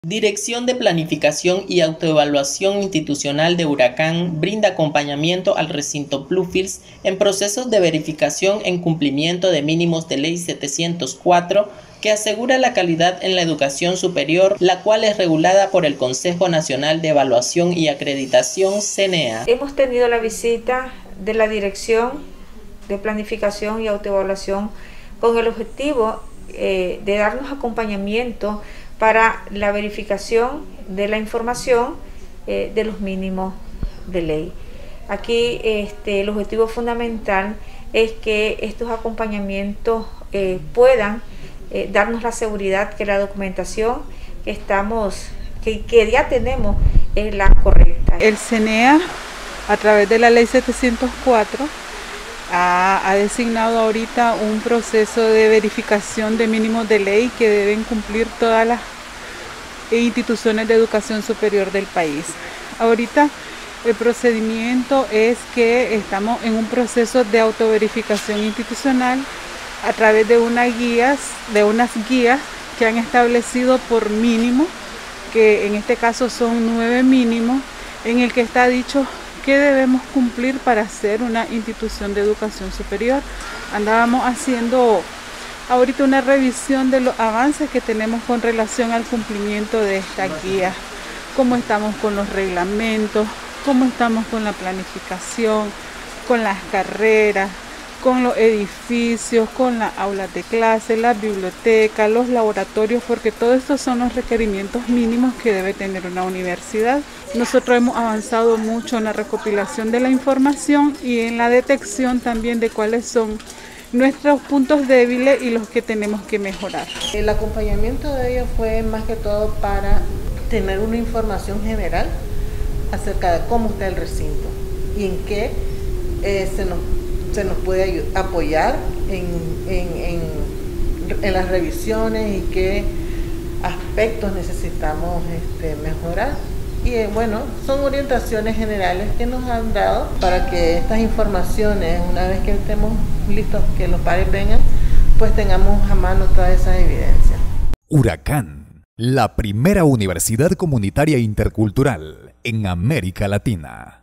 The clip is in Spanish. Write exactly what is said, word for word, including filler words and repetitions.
Dirección de Planificación y Autoevaluación Institucional de Huracán brinda acompañamiento al recinto Bluefields en procesos de verificación en cumplimiento de mínimos de Ley setecientos cuatro que asegura la calidad en la educación superior, la cual es regulada por el Consejo Nacional de Evaluación y Acreditación, C N E A. Hemos tenido la visita de la Dirección de Planificación y Autoevaluación con el objetivo eh, de darnos acompañamiento para la verificación de la información eh, de los mínimos de ley. Aquí este, el objetivo fundamental es que estos acompañamientos eh, puedan eh, darnos la seguridad que la documentación que estamos, que, que ya tenemos es la correcta. El C N E A, a través de la ley setecientos cuatro, ha, ha designado ahorita un proceso de verificación de mínimos de ley que deben cumplir todas las instituciones de educación superior del país. Ahorita el procedimiento es que estamos en un proceso de autoverificación institucional a través de unas guías, de unas guías que han establecido por mínimo, que en este caso son nueve mínimos, en el que está dicho qué debemos cumplir para ser una institución de educación superior. Andábamos haciendo ahorita una revisión de los avances que tenemos con relación al cumplimiento de esta guía, cómo estamos con los reglamentos, cómo estamos con la planificación, con las carreras, con los edificios, con las aulas de clase, las bibliotecas, los laboratorios, porque todos estos son los requerimientos mínimos que debe tener una universidad. Nosotros hemos avanzado mucho en la recopilación de la información y en la detección también de cuáles son nuestros puntos débiles y los que tenemos que mejorar. El acompañamiento de ellos fue más que todo para tener una información general acerca de cómo está el recinto y en qué eh, se, nos, se nos puede ayudar, apoyar en, en, en, en las revisiones y qué aspectos necesitamos este, mejorar. Y eh, bueno, son orientaciones generales que nos han dado para que estas informaciones, una vez que estemos listos, que los padres vengan, pues tengamos a mano todas esas evidencias. Huracán, la primera universidad comunitaria intercultural en América Latina.